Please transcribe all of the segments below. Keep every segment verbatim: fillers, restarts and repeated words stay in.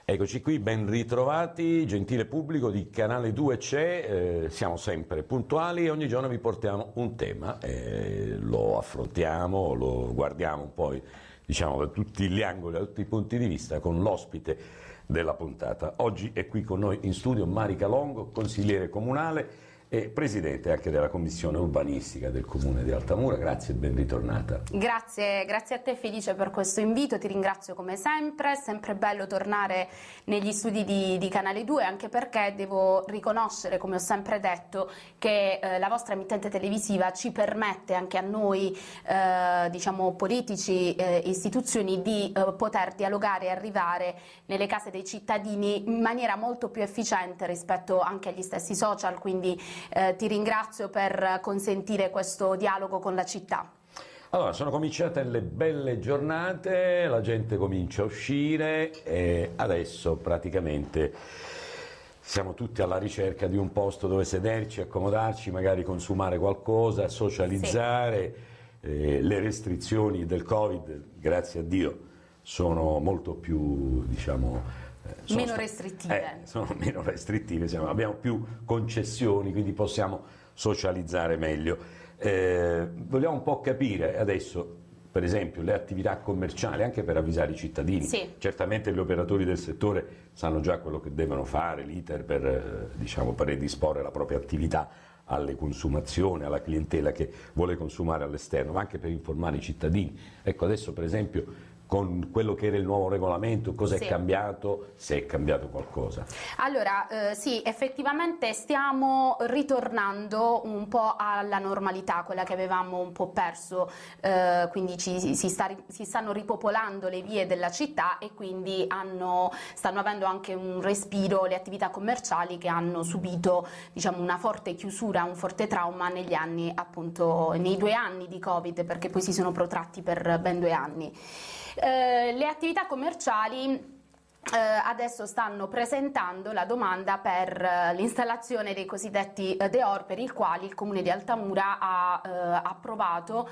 Eccoci qui, ben ritrovati, gentile pubblico di Canale due c'è, eh, siamo sempre puntuali e ogni giorno vi portiamo un tema, eh, lo affrontiamo, lo guardiamo poi diciamo da tutti gli angoli, da tutti i punti di vista con l'ospite della puntata. Oggi è qui con noi in studio Marica Longo, consigliere comunale e presidente anche della commissione urbanistica del comune di Altamura. Grazie e ben ritornata. Grazie, grazie a te Felice per questo invito, ti ringrazio come sempre, è sempre bello tornare negli studi di, di Canale due, anche perché devo riconoscere, come ho sempre detto, che eh, la vostra emittente televisiva ci permette anche a noi, eh, diciamo politici, eh, istituzioni, di eh, poter dialogare e arrivare nelle case dei cittadini in maniera molto più efficiente rispetto anche agli stessi social, quindi Eh, ti ringrazio per consentire questo dialogo con la città. Allora, sono cominciate le belle giornate, la gente comincia a uscire e adesso praticamente siamo tutti alla ricerca di un posto dove sederci, accomodarci, magari consumare qualcosa, socializzare. Sì. Eh, le restrizioni del Covid, grazie a Dio, sono molto più, diciamo, Sono meno restrittive. Eh, sono meno restrittive, siamo, abbiamo più concessioni, quindi possiamo socializzare meglio. Eh, vogliamo un po' capire adesso, per esempio, le attività commerciali, anche per avvisare i cittadini. Sì. Certamente gli operatori del settore sanno già quello che devono fare, l'iter per, eh, diciamo, per predisporre la propria attività alle consumazioni, alla clientela che vuole consumare all'esterno, ma anche per informare i cittadini. Ecco, adesso per esempio con quello che era il nuovo regolamento, cosa sì. è cambiato, se è cambiato qualcosa? Allora, eh, sì, effettivamente stiamo ritornando un po' alla normalità, quella che avevamo un po' perso, eh, quindi ci, si, sta, si stanno ripopolando le vie della città e quindi hanno, stanno avendo anche un respiro le attività commerciali che hanno subito, diciamo, una forte chiusura, un forte trauma negli anni, appunto, nei due anni di Covid, perché poi si sono protratti per ben due anni. Eh, le attività commerciali eh, adesso stanno presentando la domanda per eh, l'installazione dei cosiddetti eh, deor, per il quali il comune di Altamura ha eh, approvato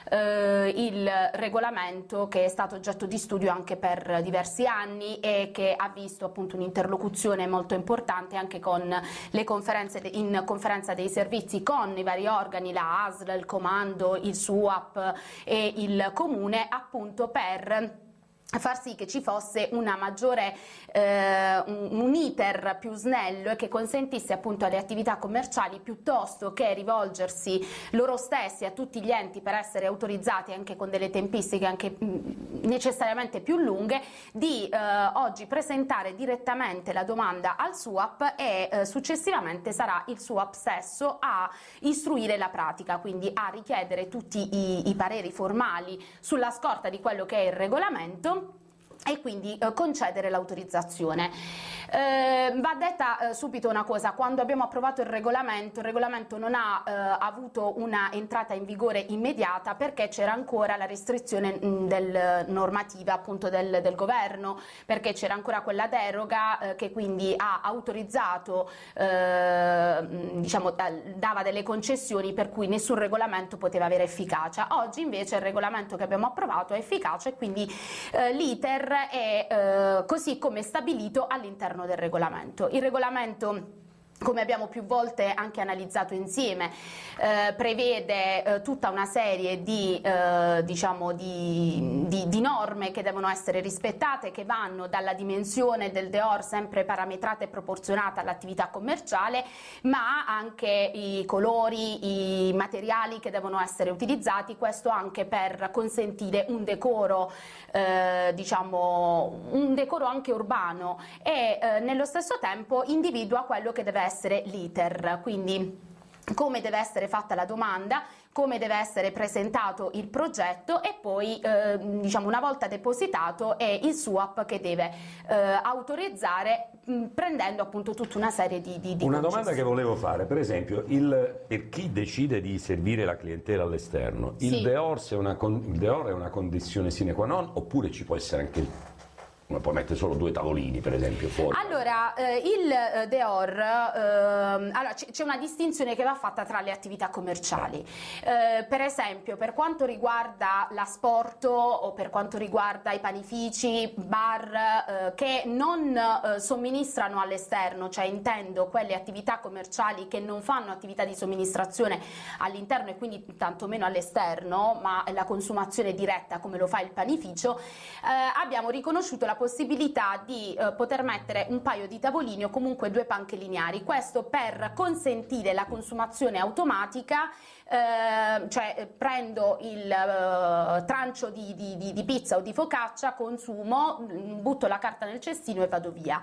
eh, il regolamento che è stato oggetto di studio anche per diversi anni e che ha visto appunto un'interlocuzione molto importante anche con le conferenze de- in conferenza dei servizi con i vari organi, la A S L, il comando, il SUAP e il comune, appunto per far sì che ci fosse una maggiore eh, un, un iter più snello e che consentisse appunto alle attività commerciali, piuttosto che rivolgersi loro stessi a tutti gli enti per essere autorizzati anche con delle tempistiche anche mh, necessariamente più lunghe, di eh, oggi presentare direttamente la domanda al SUAP e eh, successivamente sarà il SUAP stesso a istruire la pratica, quindi a richiedere tutti i, i pareri formali sulla scorta di quello che è il regolamento e quindi eh, concedere l'autorizzazione. Eh, va detta eh, subito una cosa: quando abbiamo approvato il regolamento, il regolamento non ha eh, avuto una entrata in vigore immediata perché c'era ancora la restrizione mh, del normativa appunto del, del governo, perché c'era ancora quella deroga eh, che quindi ha autorizzato, eh, diciamo, dava delle concessioni per cui nessun regolamento poteva avere efficacia. Oggi invece il regolamento che abbiamo approvato è efficace e quindi eh, l'iter è eh, così come stabilito all'interno del regolamento. Il regolamento, come abbiamo più volte anche analizzato insieme, eh, prevede eh, tutta una serie di, eh, diciamo di, di, di norme che devono essere rispettate, che vanno dalla dimensione del deor sempre parametrata e proporzionata all'attività commerciale, ma anche i colori, i materiali che devono essere utilizzati, questo anche per consentire un decoro, eh, diciamo, un decoro anche urbano e eh, nello stesso tempo individua quello che deve essere essere l'iter, quindi come deve essere fatta la domanda, come deve essere presentato il progetto e poi eh, diciamo una volta depositato è il SUAP che deve eh, autorizzare mh, prendendo appunto tutta una serie di, di, di Una concessioni. domanda che volevo fare, per esempio, il, per chi decide di servire la clientela all'esterno, il, Sì. deor, se una, il deor è una condizione sine qua non oppure ci può essere anche il come puoi mettere solo due tavolini per esempio fuori? Allora, eh, il eh, Deor, eh, allora c'è una distinzione che va fatta tra le attività commerciali. Eh, per esempio, per quanto riguarda l'asporto o per quanto riguarda i panifici, bar eh, che non eh, somministrano all'esterno, cioè intendo quelle attività commerciali che non fanno attività di somministrazione all'interno e quindi tantomeno all'esterno, ma la consumazione diretta come lo fa il panificio, eh, abbiamo riconosciuto la possibilità di eh, poter mettere un paio di tavolini o comunque due panche lineari, questo per consentire la consumazione automatica, eh, cioè eh, prendo il eh, trancio di, di, di, di pizza o di focaccia, consumo, butto la carta nel cestino e vado via.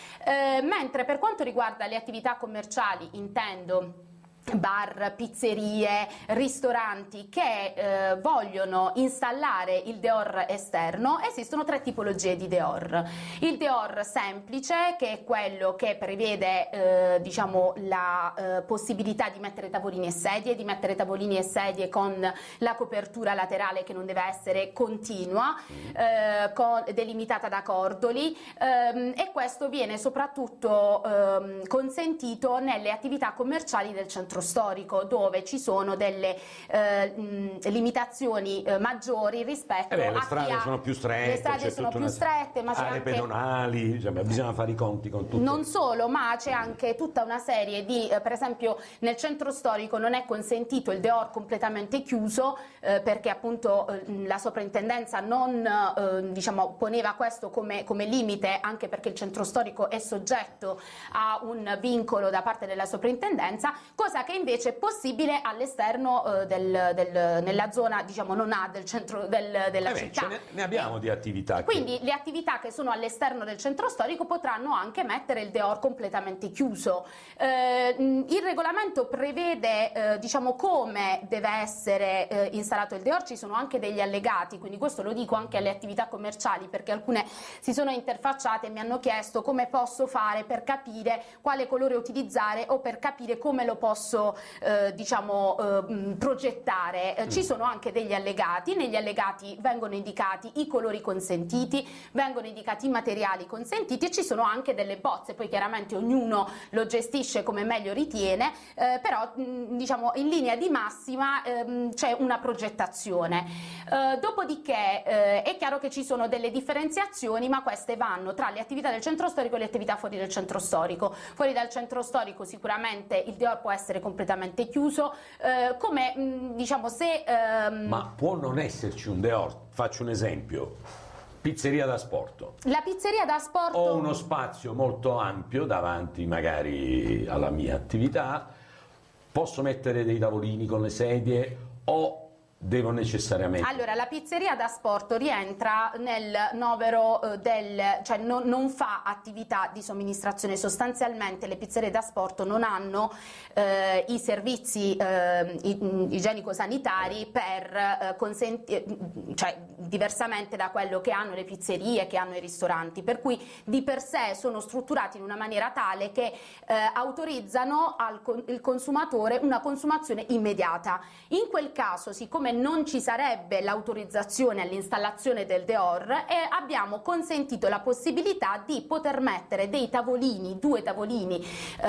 Eh, mentre per quanto riguarda le attività commerciali, intendo bar, pizzerie, ristoranti che eh, vogliono installare il Deor esterno, esistono tre tipologie di Deor. Il Deor semplice, che è quello che prevede eh, diciamo la eh, possibilità di mettere tavolini e sedie, di mettere tavolini e sedie con la copertura laterale che non deve essere continua, eh, con, delimitata da cordoli, ehm, e questo viene soprattutto ehm, consentito nelle attività commerciali del centro storico, dove ci sono delle eh, mh, limitazioni eh, maggiori rispetto eh beh, le a strade chi ha, sono più strette, le strade sono più strette, ma c'è aree anche pedonali, cioè, bisogna fare i conti con tutto. Non solo, ma c'è anche tutta una serie di, eh, per esempio nel centro storico non è consentito il Deor completamente chiuso, eh, perché appunto eh, la soprintendenza non eh, diciamo, poneva questo come, come limite, anche perché il centro storico è soggetto a un vincolo da parte della soprintendenza, cosa che invece è possibile all'esterno eh, del, del, nella zona diciamo non A del centro del, della eh beh, città. Ne, ne abbiamo di attività. Quindi che... le attività che sono all'esterno del centro storico potranno anche mettere il Deor completamente chiuso. Eh, il regolamento prevede eh, diciamo come deve essere eh, installato il Deor, ci sono anche degli allegati, quindi questo lo dico anche alle attività commerciali, perché alcune si sono interfacciate e mi hanno chiesto come posso fare per capire quale colore utilizzare o per capire come lo posso Eh, diciamo eh, progettare. Eh, ci sono anche degli allegati, negli allegati vengono indicati i colori consentiti, vengono indicati i materiali consentiti e ci sono anche delle bozze, poi chiaramente ognuno lo gestisce come meglio ritiene, eh, però mh, diciamo in linea di massima ehm, c'è una progettazione. Eh, dopodiché eh, è chiaro che ci sono delle differenziazioni, ma queste vanno tra le attività del centro storico e le attività fuori del centro storico. Fuori dal centro storico sicuramente il Deor può essere completamente chiuso, eh, come mh, diciamo se... Ehm... Ma può non esserci un Deor, faccio un esempio, pizzeria da asporto. La pizzeria da asporto... Ho uno spazio molto ampio davanti magari alla mia attività, posso mettere dei tavolini con le sedie o devo necessariamente... Allora, la pizzeria da asporto rientra nel novero eh, del... cioè non, non fa attività di somministrazione, sostanzialmente le pizzerie da asporto non hanno eh, i servizi eh, igienico-sanitari per eh, consentire, cioè diversamente da quello che hanno le pizzerie, che hanno i ristoranti, per cui di per sé sono strutturati in una maniera tale che eh, autorizzano al con- il consumatore una consumazione immediata. In quel caso, siccome non ci sarebbe l'autorizzazione all'installazione del Deor, e abbiamo consentito la possibilità di poter mettere dei tavolini, due tavolini eh,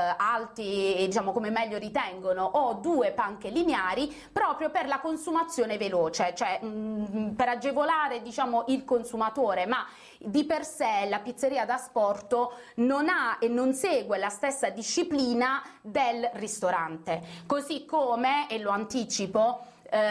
alti, diciamo come meglio ritengono, o due panche lineari, proprio per la consumazione veloce, cioè mh, per agevolare diciamo il consumatore, ma di per sé la pizzeria da asporto non ha e non segue la stessa disciplina del ristorante, così come, e lo anticipo,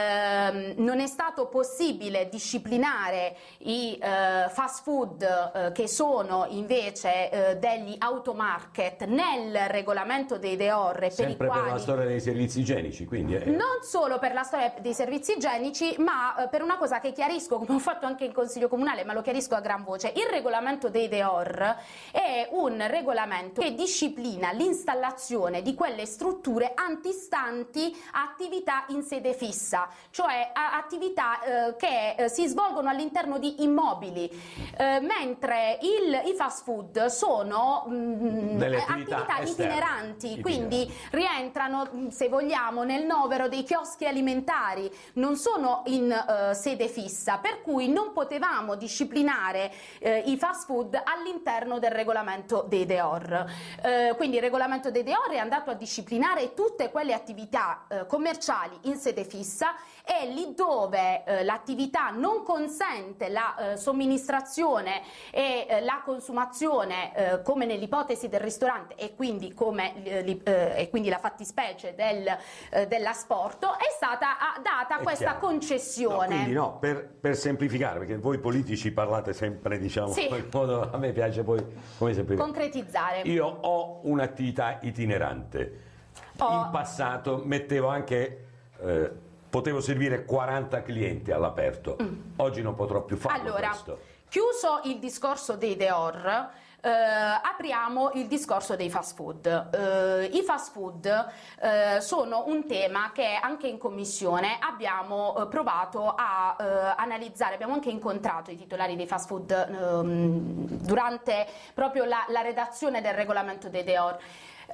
Uh, non è stato possibile disciplinare i uh, fast food uh, che sono invece uh, degli automarket nel regolamento dei Deor, per sempre i quali... per la storia dei servizi igienici, quindi è... non solo per la storia dei servizi igienici, ma uh, per una cosa che chiarisco, come ho fatto anche in Consiglio Comunale, ma lo chiarisco a gran voce. Il regolamento dei Deor è un regolamento che disciplina l'installazione di quelle strutture antistanti attività in sede fissa. fissa, cioè attività eh, che eh, si svolgono all'interno di immobili, eh, mentre il, i fast food sono mh, attività, attività itineranti, quindi rientrano, se vogliamo, nel novero dei chioschi alimentari, non sono in eh, sede fissa, per cui non potevamo disciplinare eh, i fast food all'interno del regolamento dei D E O R. Eh, quindi il regolamento dei D E O R è andato a disciplinare tutte quelle attività eh, commerciali in sede fissa, e lì dove eh, l'attività non consente la eh, somministrazione e eh, la consumazione, eh, come nell'ipotesi del ristorante, e quindi come eh, eh, e quindi la fattispecie del, eh, dell'asporto, è stata ah, data è questa chiaro. concessione. No, quindi no, per, per semplificare, perché voi politici parlate sempre, diciamo, sì. in modo, a me piace poi come semplificare. Concretizzare. Io ho un'attività itinerante. Oh. In passato mettevo anche eh, potevo servire quaranta clienti all'aperto. Mm. Oggi non potrò più farlo. Allora, questo. Chiuso il discorso dei D E O R, eh, apriamo il discorso dei fast food. Eh, I fast food eh, sono un tema che anche in commissione abbiamo eh, provato a eh, analizzare, abbiamo anche incontrato i titolari dei fast food ehm, durante proprio la, la redazione del regolamento dei D E O R.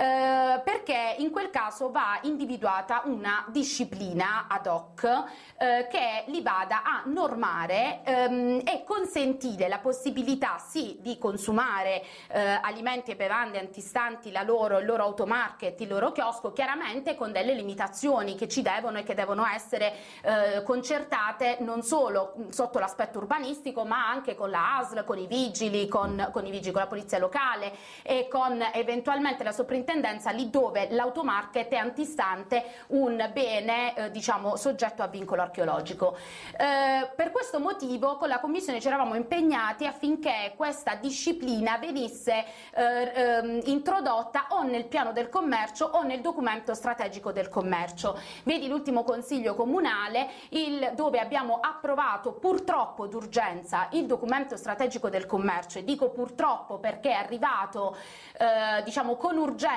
Eh, perché in quel caso va individuata una disciplina ad hoc eh, che li vada a normare ehm, e consentire la possibilità sì di consumare eh, alimenti e bevande antistanti la loro, il loro automarket, il loro chiosco, chiaramente con delle limitazioni che ci devono e che devono essere eh, concertate non solo sotto l'aspetto urbanistico, ma anche con la A S L, con i vigili, con, con i vigili, con la polizia locale e con eventualmente la soprintendenza lì dove l'automarket è antistante un bene eh, diciamo soggetto a vincolo archeologico. Eh, per questo motivo con la Commissione ci eravamo impegnati affinché questa disciplina venisse eh, eh, introdotta o nel piano del commercio o nel documento strategico del commercio. Vedi l'ultimo consiglio comunale il, dove abbiamo approvato purtroppo d'urgenza il documento strategico del commercio, e dico purtroppo perché è arrivato eh, diciamo con urgenza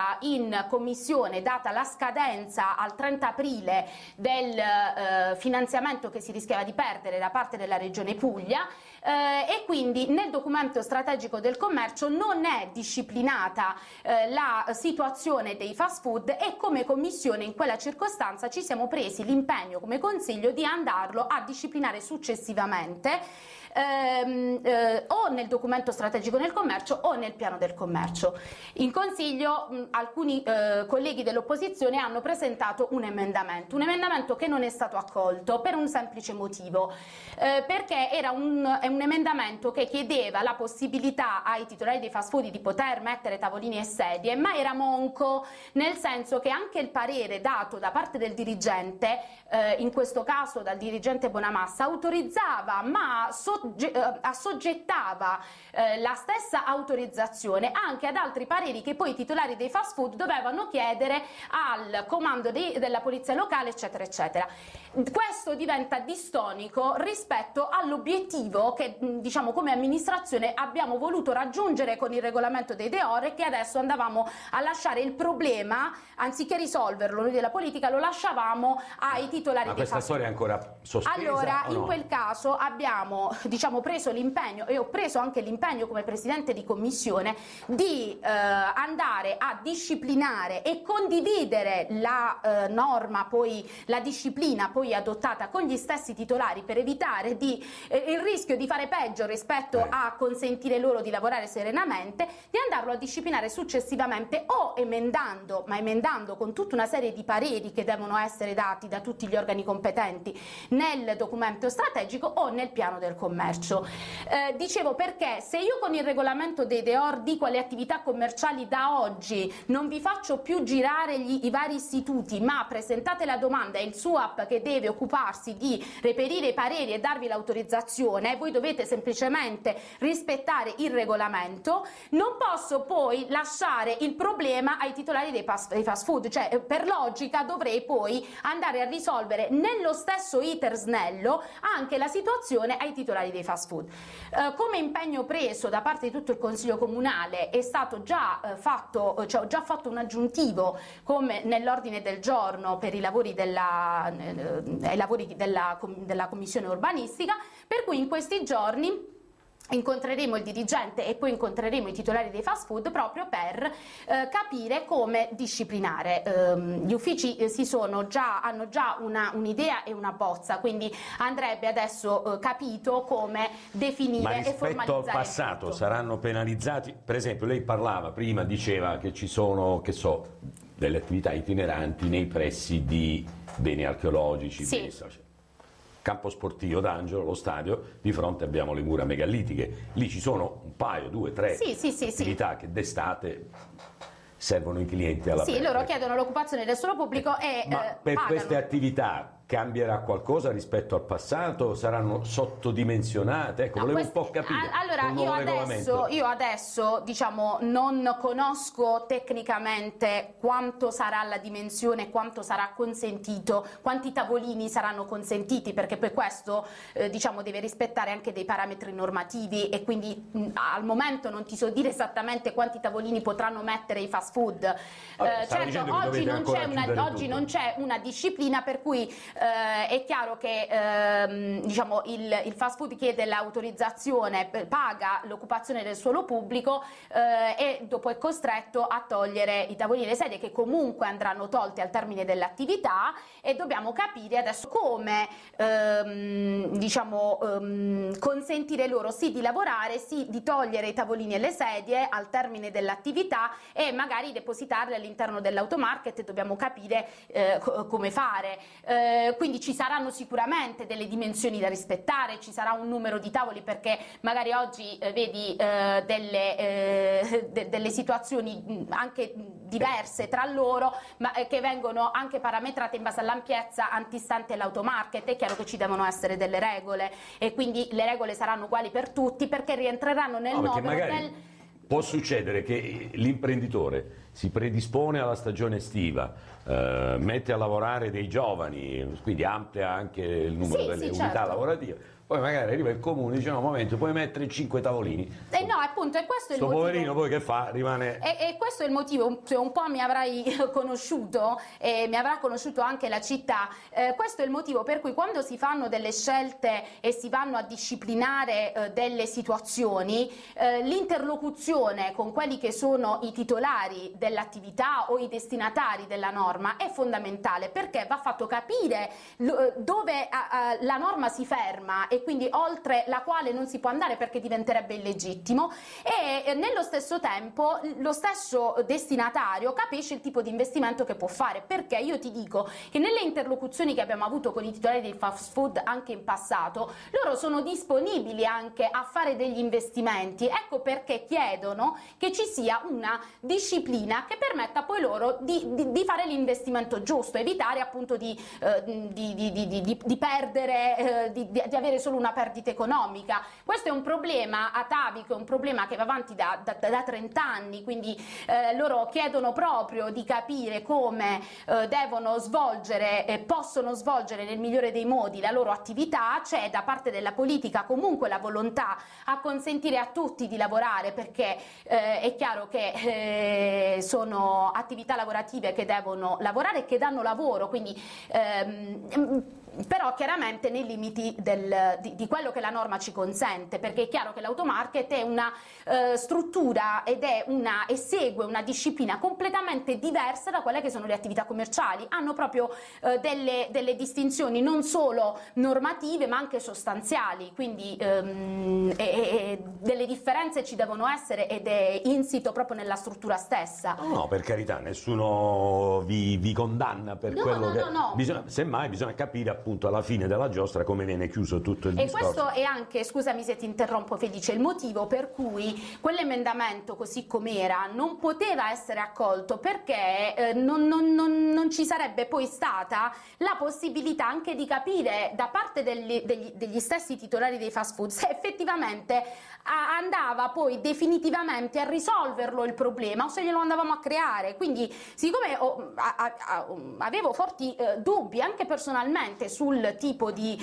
in commissione, data la scadenza al trenta aprile del eh, finanziamento che si rischiava di perdere da parte della Regione Puglia, eh, e quindi nel documento strategico del commercio non è disciplinata eh, la situazione dei fast food, e come commissione in quella circostanza ci siamo presi l'impegno come consiglio di andarlo a disciplinare successivamente Ehm, eh, o nel documento strategico del commercio o nel piano del commercio. In consiglio mh, alcuni eh, colleghi dell'opposizione hanno presentato un emendamento, un emendamento che non è stato accolto per un semplice motivo, eh, perché era un, è un emendamento che chiedeva la possibilità ai titolari dei fast food di poter mettere tavolini e sedie, ma era monco, nel senso che anche il parere dato da parte del dirigente, eh, in questo caso dal dirigente Bonamassa, autorizzava ma sotto assoggettava eh, la stessa autorizzazione anche ad altri pareri che poi i titolari dei fast food dovevano chiedere al comando dei, della polizia locale, eccetera eccetera. Questo diventa distonico rispetto all'obiettivo che diciamo come amministrazione abbiamo voluto raggiungere con il regolamento dei D E O R, e che adesso andavamo a lasciare il problema, anziché risolverlo noi della politica, lo lasciavamo ai titolari Ma dei fast food. Ma questa storia è ancora sospesa? Allora, in no? quel caso abbiamo diciamo preso l'impegno, e ho preso anche l'impegno come presidente di commissione, di eh, andare a disciplinare e condividere la eh, norma, poi la disciplina poi adottata con gli stessi titolari, per evitare di, eh, il rischio di fare peggio rispetto eh. a consentire loro di lavorare serenamente, di andarlo a disciplinare successivamente, o emendando, ma emendando con tutta una serie di pareri che devono essere dati da tutti gli organi competenti nel documento strategico o nel piano del commercio. Eh, dicevo perché se io con il regolamento dei D E O R dico alle attività commerciali da oggi non vi faccio più girare gli, i vari istituti, ma presentate la domanda e il S U A P che deve occuparsi di reperire i pareri e darvi l'autorizzazione, voi dovete semplicemente rispettare il regolamento, non posso poi lasciare il problema ai titolari dei fast, dei fast food, cioè per logica dovrei poi andare a risolvere nello stesso iter snello anche la situazione ai titolari dei fast food. Eh, come impegno preso da parte di tutto il Consiglio Comunale è stato già eh, fatto, cioè ho già fatto un aggiuntivo come nell'ordine del giorno per i lavori della, eh, i lavori della, della Commissione urbanistica, per cui in questi giorni incontreremo il dirigente e poi incontreremo i titolari dei fast food proprio per eh, capire come disciplinare. Ehm, gli uffici eh, si sono già, hanno già un'idea e una bozza, quindi andrebbe adesso eh, capito come definire. Ma e formalizzare. rispetto al passato tutto. Saranno penalizzati? Per esempio lei parlava prima, diceva che ci sono, che so, delle attività itineranti nei pressi di beni archeologici, sì. beni storici. Campo sportivo d'Angelo, lo stadio, di fronte abbiamo le mura megalitiche, lì ci sono un paio, due, tre sì, sì, sì, attività sì. che d'estate servono i clienti alla Sì, loro chiedono l'occupazione del suolo pubblico e Ma eh, per pagano. queste attività cambierà qualcosa rispetto al passato? Saranno sottodimensionate? Ecco, No, volevo questi, un po' capire. Allora, un io nuovo adesso, regolamento. io adesso diciamo, non conosco tecnicamente quanto sarà la dimensione, quanto sarà consentito, quanti tavolini saranno consentiti, perché poi questo eh, diciamo, deve rispettare anche dei parametri normativi e quindi mh, al momento non ti so dire esattamente quanti tavolini potranno mettere i fast food. Vabbè, Eh, certo, oggi, non c'è, una, oggi non c'è una disciplina per cui eh, è chiaro che ehm, diciamo, il, il fast food chiede l'autorizzazione, paga l'occupazione del suolo pubblico eh, e dopo è costretto a togliere i tavolini e le sedie, che comunque andranno tolte al termine dell'attività, e dobbiamo capire adesso come ehm, diciamo, ehm, consentire loro sì di lavorare, sì di togliere i tavolini e le sedie al termine dell'attività e magari depositarle all'interno dell'automarket. Dobbiamo capire eh, co- come fare. Eh, quindi ci saranno sicuramente delle dimensioni da rispettare, ci sarà un numero di tavoli, perché magari oggi eh, vedi eh, delle, eh, de- delle situazioni mh, anche diverse tra loro, ma eh, che vengono anche parametrate in base all'ampiezza antistante l'automarket. È chiaro che ci devono essere delle regole e quindi le regole saranno uguali per tutti, perché rientreranno nel No, perché novero magari del... può succedere che l'imprenditore si predispone alla stagione estiva, eh, mette a lavorare dei giovani, quindi amplia anche il numero Sì, delle sì, unità certo. lavorative, poi magari arriva il comune e dice no, un momento, puoi mettere cinque tavolini. Eh no, appunto, e questo è il Sto motivo. poverino poi che fa? Rimane... E, e questo è il motivo, se un po' mi avrai conosciuto e mi avrà conosciuto anche la città, eh, questo è il motivo per cui quando si fanno delle scelte e si vanno a disciplinare eh, delle situazioni, eh, l'interlocuzione con quelli che sono i titolari dell'attività o i destinatari della norma è fondamentale, perché va fatto capire lo, dove a, a, la norma si ferma e quindi oltre la quale non si può andare, perché diventerebbe illegittimo, e eh, nello stesso tempo lo stesso destinatario capisce il tipo di investimento che può fare, perché io ti dico che nelle interlocuzioni che abbiamo avuto con i titolari dei fast food anche in passato, loro sono disponibili anche a fare degli investimenti. Ecco perché chiedono che ci sia una disciplina che permetta poi loro di, di, di fare l'investimento giusto, evitare appunto di, eh, di, di, di, di, di perdere, eh, di, di avere solo una perdita economica. Questo è un problema atavico, è un problema che va avanti da, da, da trenta anni, quindi eh, loro chiedono proprio di capire come eh, devono svolgere e possono svolgere nel migliore dei modi la loro attività. C'è da parte della politica comunque la volontà a consentire a tutti di lavorare, perché eh, è chiaro che eh, sono attività lavorative che devono lavorare e che danno lavoro, quindi ehm, però chiaramente nei limiti del, di, di quello che la norma ci consente, perché è chiaro che l'automarket è una eh, struttura ed è una, e segue una disciplina completamente diversa da quelle che sono le attività commerciali. Hanno proprio eh, delle, delle distinzioni non solo normative ma anche sostanziali, quindi ehm, e, e delle differenze ci devono essere ed è insito proprio nella struttura stessa. No, no, per carità, nessuno vi, vi condanna per No, quello no, che... no, no. Bisogna, semmai bisogna capire appunto alla fine della giostra come viene chiuso tutto il E discorso. questo è anche, scusami se ti interrompo Felice, il motivo per cui quell'emendamento così com'era non poteva essere accolto, perché eh, non, non, non, non ci sarebbe poi stata la possibilità anche di capire da parte degli, degli, degli stessi titolari dei fast food se effettivamente a, andava poi definitivamente a risolverlo il problema o se glielo andavamo a creare. Quindi siccome ho, a, a, avevo forti eh, dubbi anche personalmente sul tipo di,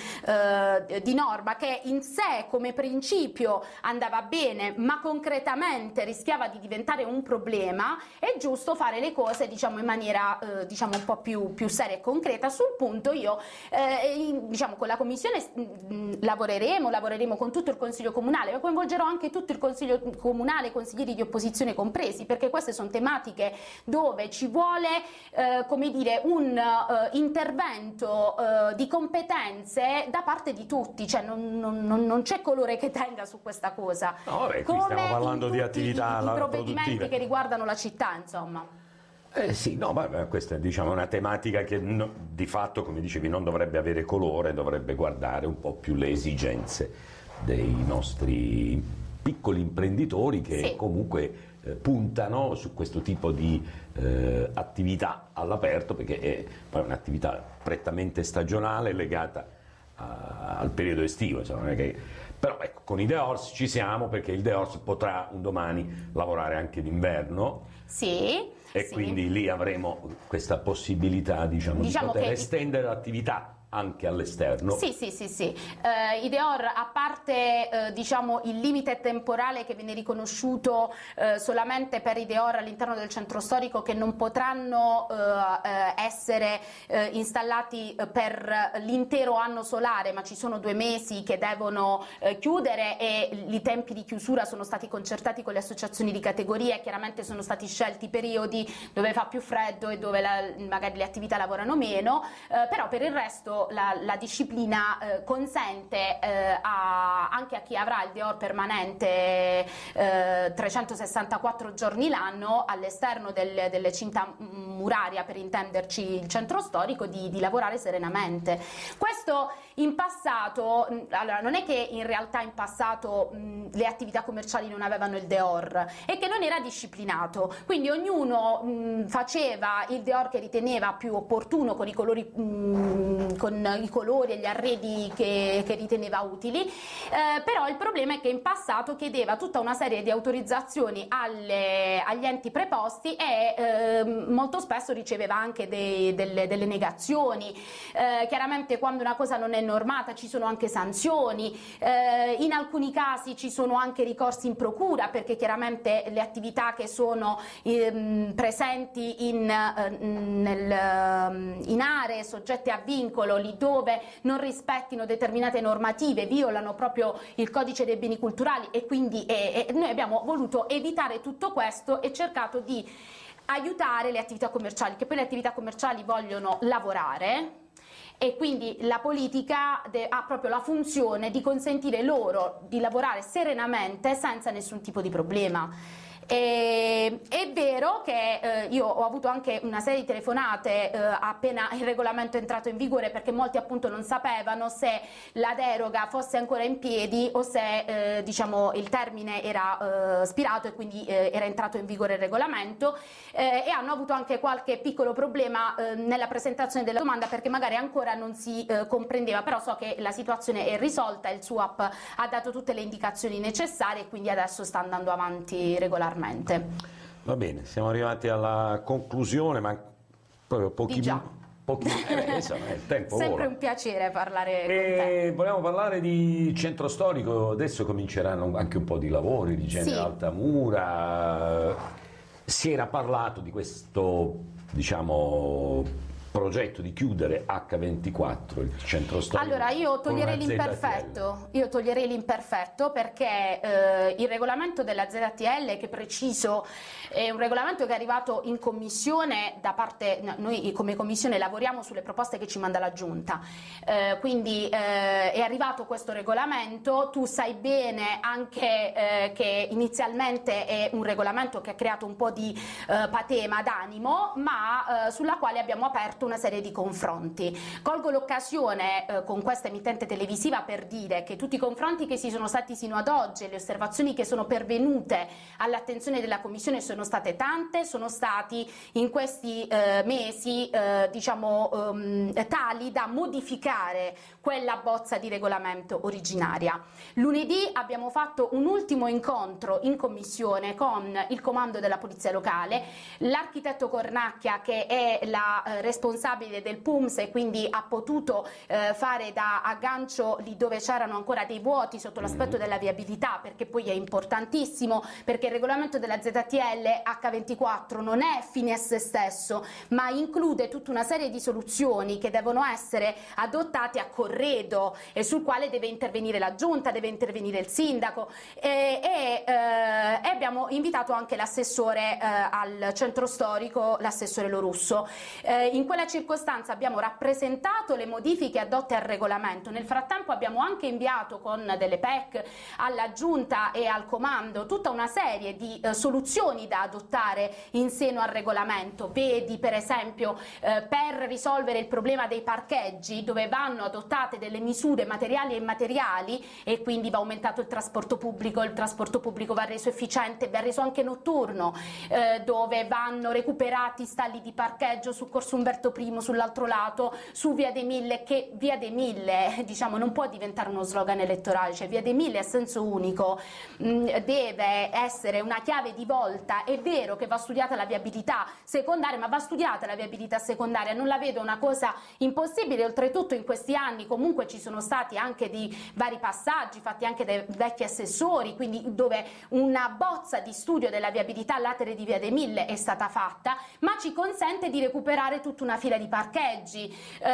eh, di norma che in sé come principio andava bene, ma concretamente rischiava di diventare un problema, è giusto fare le cose, diciamo, in maniera eh, diciamo un po' più, più seria e concreta. Sul punto io eh, in, diciamo con la commissione mh, lavoreremo, lavoreremo con tutto il Consiglio Comunale, ma coinvolgerò anche tutto il Consiglio Comunale, consiglieri di opposizione compresi, perché queste sono tematiche dove ci vuole eh, come dire un uh, intervento uh, di competenze da parte di tutti, cioè non, non, non c'è colore che tenga su questa cosa. No, vabbè, qui come stiamo parlando di attività i, i provvedimenti produttive che riguardano la città, insomma. Eh sì, no, ma questa è, diciamo, una tematica che no, di fatto, come dicevi, non dovrebbe avere colore, dovrebbe guardare un po' più le esigenze dei nostri piccoli imprenditori che sì. comunque eh, puntano su questo tipo di eh, attività all'aperto, perché è poi un'attività prettamente stagionale legata a, al periodo estivo, insomma, non è che, però ecco, con i The Horse ci siamo, perché il The Horse potrà un domani lavorare anche d'inverno. Sì. E sì. quindi lì avremo questa possibilità, diciamo, diciamo di poter che estendere l'attività anche all'esterno. Sì, sì, sì, sì. Uh, I Deor, a parte uh, diciamo il limite temporale che viene riconosciuto uh, solamente per i Deor all'interno del centro storico, che non potranno uh, uh, essere uh, installati uh, per l'intero anno solare, ma ci sono due mesi che devono uh, chiudere, e i tempi di chiusura sono stati concertati con le associazioni di categoria e chiaramente sono stati scelti periodi dove fa più freddo e dove la, magari le attività lavorano meno, uh, però per il resto La, la disciplina eh, consente eh, a, anche a chi avrà il Deor permanente eh, trecentosessantaquattro giorni l'anno all'esterno del, delle cinta muraria, per intenderci il centro storico, di, di lavorare serenamente. Questo in passato, allora non è che in realtà in passato mh, le attività commerciali non avevano il Deor, è che non era disciplinato, quindi ognuno mh, faceva il Deor che riteneva più opportuno, con i colori mh, con i colori e gli arredi che, che riteneva utili, eh, però il problema è che in passato chiedeva tutta una serie di autorizzazioni alle, agli enti preposti e eh, molto spesso riceveva anche dei, delle, delle negazioni. Eh, chiaramente quando una cosa non è normata ci sono anche sanzioni, eh, in alcuni casi ci sono anche ricorsi in procura, perché chiaramente le attività che sono eh, presenti in, eh, nel, in aree soggette a vincolo, lì dove non rispettino determinate normative, violano proprio il codice dei beni culturali, e quindi eh, eh, noi abbiamo voluto evitare tutto questo e cercato di aiutare le attività commerciali, che poi le attività commerciali vogliono lavorare, e quindi la politica ha proprio la funzione di consentire loro di lavorare serenamente senza nessun tipo di problema. E, è vero che eh, io ho avuto anche una serie di telefonate eh, appena il regolamento è entrato in vigore, perché molti appunto non sapevano se la deroga fosse ancora in piedi o se eh, diciamo il termine era eh, spirato e quindi eh, era entrato in vigore il regolamento, eh, e hanno avuto anche qualche piccolo problema eh, nella presentazione della domanda, perché magari ancora non si eh, comprendeva, però so che la situazione è risolta, il S U A P ha dato tutte le indicazioni necessarie e quindi adesso sta andando avanti regolarmente. Va bene, siamo arrivati alla conclusione, ma proprio pochi minuti. Pochi, eh, insomma, il tempo sempre vola. Un piacere parlare e con te. Vogliamo parlare di centro storico, adesso cominceranno anche un po' di lavori di genere sì. Altamura. Si era parlato di questo, diciamo, progetto di chiudere acca ventiquattro, il centro storico. Allora io toglierei l'imperfetto, io toglierei l'imperfetto perché eh, il regolamento della Z T L, che preciso è un regolamento che è arrivato in commissione da parte, noi come commissione lavoriamo sulle proposte che ci manda la Giunta, eh, quindi eh, è arrivato questo regolamento. Tu sai bene anche eh, che inizialmente è un regolamento che ha creato un po' di eh, patema d'animo, ma eh, sulla quale abbiamo aperto una serie di confronti. Colgo l'occasione eh, con questa emittente televisiva per dire che tutti i confronti che ci sono stati sino ad oggi e le osservazioni che sono pervenute all'attenzione della Commissione sono state tante, sono stati in questi eh, mesi eh, diciamo um, tali da modificare quella bozza di regolamento originaria. Lunedì abbiamo fatto un ultimo incontro in Commissione con il comando della Polizia Locale, l'architetto Cornacchia, che è la eh, responsabile responsabile del P U M S e quindi ha potuto eh, fare da aggancio lì dove c'erano ancora dei vuoti sotto l'aspetto della viabilità, perché poi è importantissimo, perché il regolamento della Z T L acca ventiquattro non è fine a se stesso, ma include tutta una serie di soluzioni che devono essere adottate a corredo e sul quale deve intervenire la giunta, deve intervenire il sindaco e, e, eh, e abbiamo invitato anche l'assessore eh, al centro storico, l'assessore Lorusso. Eh, in quella circostanza abbiamo rappresentato le modifiche adotte al regolamento. Nel frattempo abbiamo anche inviato con delle P E C alla giunta e al comando tutta una serie di eh, soluzioni da adottare in seno al regolamento. Vedi per esempio eh, per risolvere il problema dei parcheggi, dove vanno adottate delle misure materiali e immateriali e quindi va aumentato il trasporto pubblico, il trasporto pubblico va reso efficiente, va reso anche notturno, eh, dove vanno recuperati stalli di parcheggio su Corso Umberto I, sull'altro lato, su Via dei Mille, che Via dei Mille diciamo non può diventare uno slogan elettorale, cioè Via dei Mille a senso unico mh, deve essere una chiave di volta. È vero che va studiata la viabilità secondaria, ma va studiata la viabilità secondaria, non la vedo una cosa impossibile. Oltretutto in questi anni comunque ci sono stati anche di vari passaggi fatti anche dai vecchi assessori, quindi dove una bozza di studio della viabilità all'atere di Via dei Mille è stata fatta, ma ci consente di recuperare tutta una fila di parcheggi,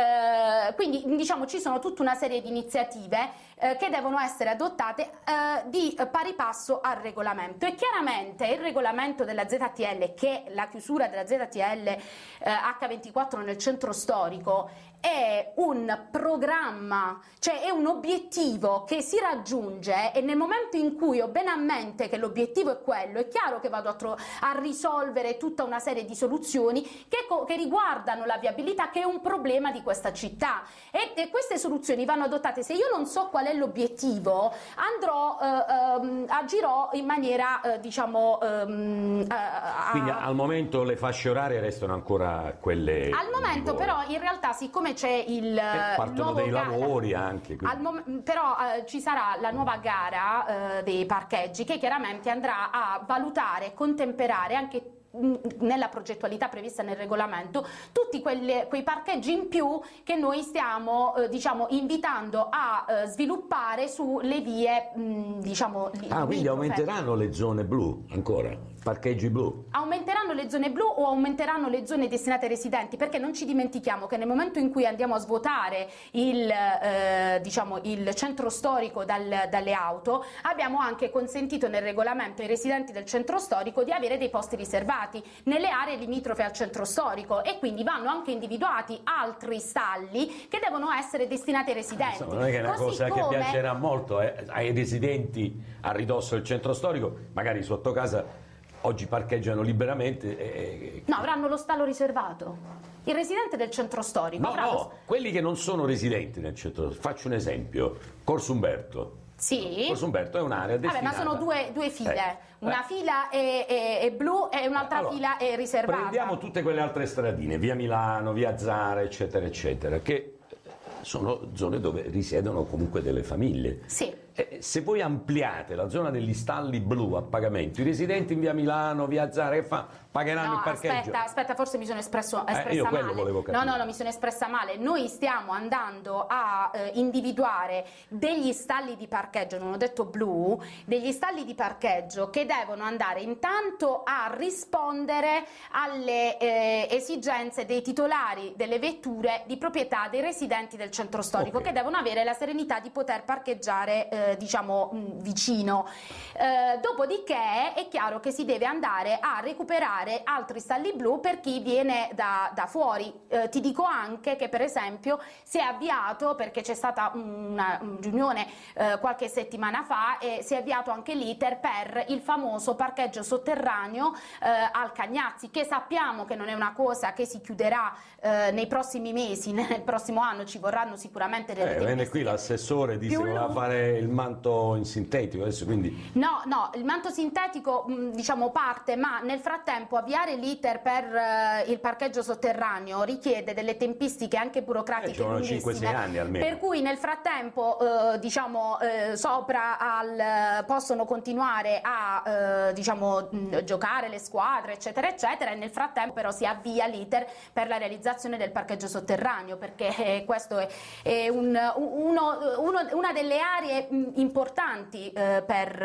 eh, quindi diciamo ci sono tutta una serie di iniziative eh, che devono essere adottate eh, di pari passo al regolamento. E chiaramente il regolamento della Z T L, che è la chiusura della Z T L eh, acca ventiquattro nel centro storico, è un programma, cioè è un obiettivo che si raggiunge, e nel momento in cui ho bene a mente che l'obiettivo è quello, è chiaro che vado a, tro- a risolvere tutta una serie di soluzioni che, co- che riguardano la viabilità, che è un problema di questa città, e, e queste soluzioni vanno adottate. Se io non so qual è l'obiettivo, andrò, eh, ehm, agirò in maniera eh, diciamo ehm, eh, a... Quindi al momento le fasce orarie restano ancora quelle al momento in però in realtà, siccome c'è il eh, partono nuovo dei gara, lavori anche al mom- però eh, ci sarà la nuova gara eh, dei parcheggi, che chiaramente andrà a valutare, contemperare anche nella progettualità prevista nel regolamento tutti quelle, quei parcheggi in più che noi stiamo eh, diciamo invitando a eh, sviluppare sulle vie mh, diciamo li, ah quindi li, aumenteranno le zone blu ancora, parcheggi blu? Aumenteranno le zone blu o aumenteranno le zone destinate ai residenti, perché non ci dimentichiamo che nel momento in cui andiamo a svuotare il, eh, diciamo, il centro storico dal, dalle auto, abbiamo anche consentito nel regolamento ai residenti del centro storico di avere dei posti riservati nelle aree limitrofe al centro storico, e quindi vanno anche individuati altri stalli che devono essere destinati ai residenti. Insomma, non è che è una Così cosa come... che piacerà molto eh, ai residenti a ridosso del centro storico, magari sotto casa oggi parcheggiano liberamente e... No, avranno lo stallo riservato. Il residente del centro storico no, avrà no, lo... quelli che non sono residenti nel centro, faccio un esempio, Corso Umberto. Sì. Corso Umberto è un'area destinata. Vabbè, ma sono due, due file, eh. una eh. fila è, è, è blu e un'altra allora, fila è riservata. Prendiamo tutte quelle altre stradine, via Milano, via Zara, eccetera, eccetera, che sono zone dove risiedono comunque delle famiglie. Sì. Eh, se voi ampliate la zona degli stalli blu a pagamento, i residenti in via Milano, via Zara, che fa? Pagheranno no, il parcheggio? Aspetta, aspetta, forse mi sono espresso, espressa eh, io quello male. volevo capire. No, no, no, mi sono espressa male. Noi stiamo andando a eh, individuare degli stalli di parcheggio, non ho detto blu, degli stalli di parcheggio che devono andare intanto a rispondere alle eh, esigenze dei titolari delle vetture di proprietà dei residenti del centro storico, okay, che devono avere la serenità di poter parcheggiare eh, diciamo mh, vicino. Eh, dopodiché è chiaro che si deve andare a recuperare altri stalli blu per chi viene da, da fuori. Eh, ti dico anche che per esempio si è avviato, perché c'è stata una, una riunione eh, qualche settimana fa, e si è avviato anche l'iter per il famoso parcheggio sotterraneo eh, al Cagnazzi, che sappiamo che non è una cosa che si chiuderà eh, nei prossimi mesi, nel prossimo anno ci vorranno sicuramente delle eh, venne qui l'assessore, disse che voleva fare il manto in sintetico adesso, quindi... No, no, il manto sintetico diciamo parte, ma nel frattempo avviare l'iter per uh, il parcheggio sotterraneo richiede delle tempistiche anche burocratiche eh, ci vogliono cinque sei anni almeno. Per cui nel frattempo uh, diciamo uh, sopra al, uh, possono continuare a uh, diciamo mh, giocare le squadre eccetera eccetera, e nel frattempo però si avvia l'iter per la realizzazione del parcheggio sotterraneo, perché eh, questo è, è un, uno, uno, una delle aree mh, importanti eh, per,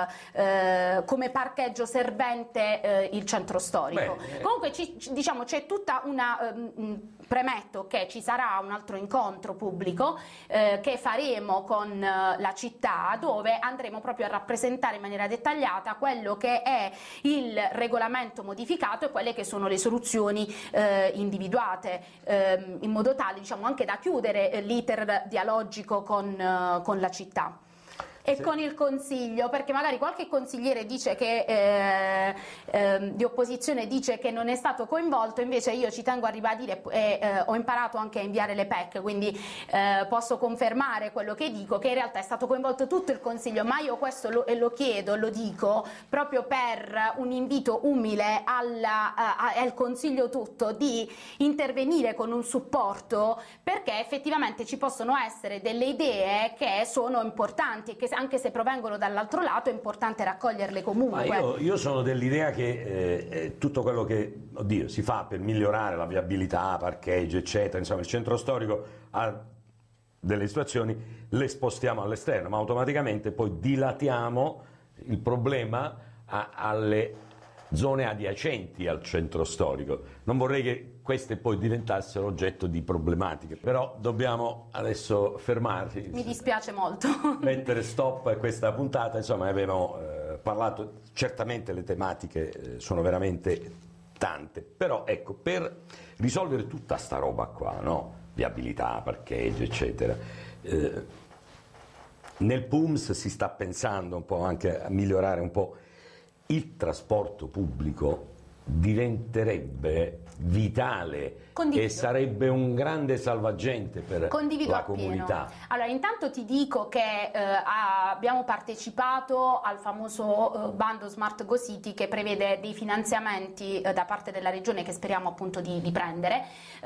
eh, come parcheggio servente eh, il centro storico. Beh, comunque ci, diciamo c'è tutta una um, premetto che ci sarà un altro incontro pubblico eh, che faremo con eh, la città, dove andremo proprio a rappresentare in maniera dettagliata quello che è il regolamento modificato e quelle che sono le soluzioni eh, individuate, eh, in modo tale diciamo anche da chiudere eh, l'iter dialogico con, eh, con la città. E sì. Con il Consiglio, perché magari qualche consigliere dice che eh, eh, di opposizione dice che non è stato coinvolto, invece io ci tengo a ribadire e eh, ho imparato anche a inviare le P E C, quindi eh, posso confermare quello che dico, che in realtà è stato coinvolto tutto il Consiglio, ma io questo lo, lo chiedo, lo dico proprio per un invito umile alla, a, al Consiglio tutto di intervenire con un supporto, perché effettivamente ci possono essere delle idee che sono importanti e che anche se provengono dall'altro lato è importante raccoglierle comunque. Ma io, io sono dell'idea che eh, tutto quello che oddio, si fa per migliorare la viabilità, parcheggio eccetera, insomma il centro storico ha delle situazioni, le spostiamo all'esterno, ma automaticamente poi dilatiamo il problema a, alle zone adiacenti al centro storico. Non vorrei che queste poi diventassero oggetto di problematiche, però dobbiamo adesso fermarci. Mi dispiace molto. Mettere stop a questa puntata, insomma abbiamo eh, parlato, certamente le tematiche eh, sono veramente tante, però ecco, per risolvere tutta sta roba qua, no? Viabilità, parcheggio, eccetera, eh, nel P U M S si sta pensando un po' anche a migliorare un po' il trasporto pubblico, diventerebbe vitale Condivido. E sarebbe un grande salvagente per Condivido la appieno. comunità. Allora, intanto ti dico che eh, abbiamo partecipato al famoso eh, bando Smart Go City, che prevede dei finanziamenti eh, da parte della regione, che speriamo appunto di, di prendere,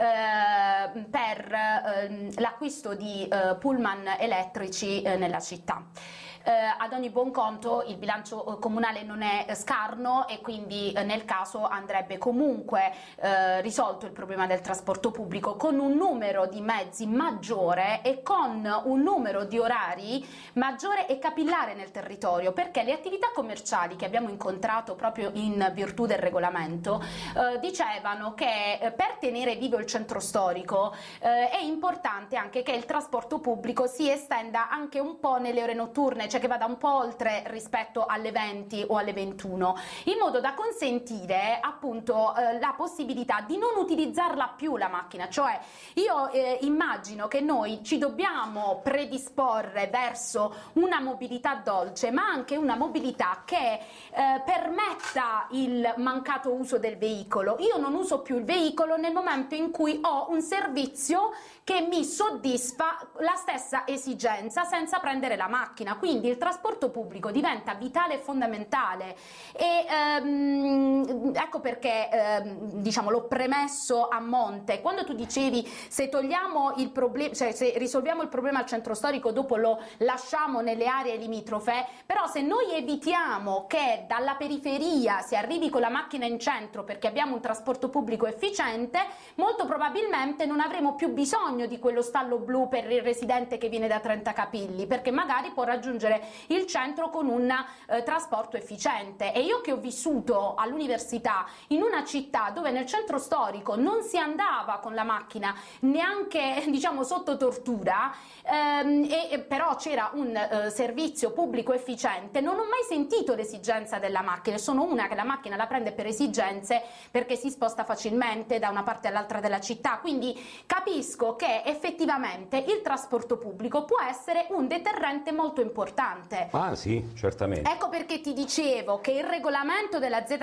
eh, per eh, l'acquisto di eh, pullman elettrici eh, nella città. Eh, ad ogni buon conto il bilancio eh, comunale non è eh, scarno, e quindi eh, nel caso andrebbe comunque eh, risolto il problema del trasporto pubblico con un numero di mezzi maggiore e con un numero di orari maggiore e capillare nel territorio, perché le attività commerciali che abbiamo incontrato proprio in virtù del regolamento eh, dicevano che eh, per tenere vivo il centro storico eh, è importante anche che il trasporto pubblico si estenda anche un po' nelle ore notturne, cioè che vada un po' oltre rispetto alle venti o alle ventuno, in modo da consentire appunto eh, la possibilità di non utilizzarla più la macchina. Cioè io eh, immagino che noi ci dobbiamo predisporre verso una mobilità dolce, ma anche una mobilità che eh, permetta il mancato uso del veicolo. Io non uso più il veicolo nel momento in cui ho un servizio che mi soddisfa la stessa esigenza senza prendere la macchina. Quindi il trasporto pubblico diventa vitale e fondamentale, e ehm, ecco perché ehm, diciamo l'ho premesso a monte. Quando tu dicevi se togliamo il problema, cioè se risolviamo il problema al centro storico dopo lo lasciamo nelle aree limitrofe, però se noi evitiamo che dalla periferia si arrivi con la macchina in centro perché abbiamo un trasporto pubblico efficiente, molto probabilmente non avremo più bisogno di quello stallo blu per il residente che viene da Trenta Capilli, perché magari può raggiungere il centro con un eh, trasporto efficiente. E io che ho vissuto all'università in una città dove nel centro storico non si andava con la macchina neanche diciamo sotto tortura, ehm, e, e però c'era un eh, servizio pubblico efficiente, non ho mai sentito l'esigenza della macchina. Sono una che la macchina la prende per esigenze, perché si sposta facilmente da una parte all'altra della città, quindi capisco che effettivamente il trasporto pubblico può essere un deterrente molto importante. Ah sì, certamente. Ecco perché ti dicevo che il regolamento della Z T L,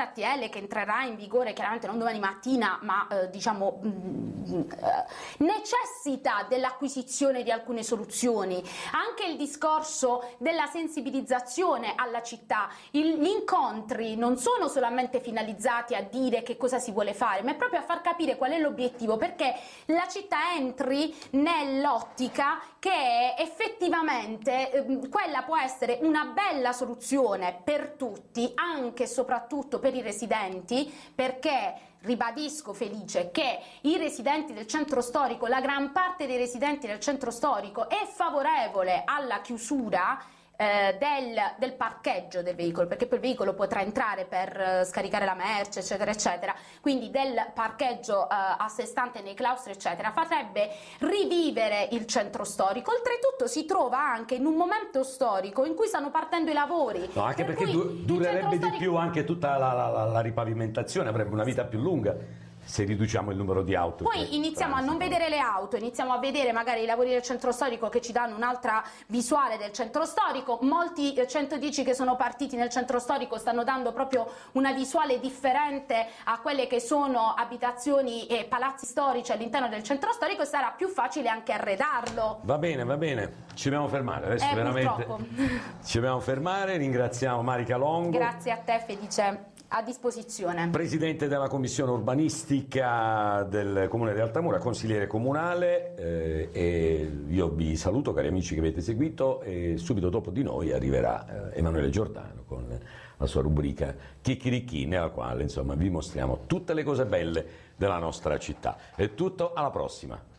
legge che entrerà in vigore chiaramente non domani mattina, ma eh, diciamo mh, eh, necessita dell'acquisizione di alcune soluzioni. Anche il discorso della sensibilizzazione alla città, il, gli incontri non sono solamente finalizzati a dire che cosa si vuole fare, ma è proprio a far capire qual è l'obiettivo, perché la città entri nell'ottica che effettivamente eh, quella può essere una bella soluzione per tutti, anche e soprattutto per i residenti, perché ribadisco, Felice, che i residenti del centro storico, la gran parte dei residenti del centro storico è favorevole alla chiusura eh, del, del parcheggio del veicolo, perché poi il veicolo potrà entrare per eh, scaricare la merce, eccetera, eccetera, quindi del parcheggio eh, a sé stante nei claustri, eccetera, farebbe rivivere il centro storico. Oltretutto si trova anche in un momento storico in cui stanno partendo i lavori. No, anche per perché du- durerebbe di più anche tutta la, la, la, la ripavimentazione, avrebbe una vita più lunga se riduciamo il numero di auto. Poi iniziamo a non vedere le auto, iniziamo a vedere magari i lavori del centro storico che ci danno un'altra visuale del centro storico. Molti eh, centodieci che sono partiti nel centro storico stanno dando proprio una visuale differente a quelle che sono abitazioni e palazzi storici all'interno del centro storico, e sarà più facile anche arredarlo. Va bene, va bene, ci dobbiamo fermare adesso, eh, veramente purtroppo. Ci dobbiamo fermare. Ringraziamo Marica Longo. Grazie a te, Felice. A disposizione. Presidente della Commissione Urbanistica del Comune di Altamura, consigliere comunale, eh, e io vi saluto, cari amici che avete seguito, e subito dopo di noi arriverà eh, Emanuele Giordano con la sua rubrica Chicchirichì, nella quale insomma vi mostriamo tutte le cose belle della nostra città. È tutto, alla prossima.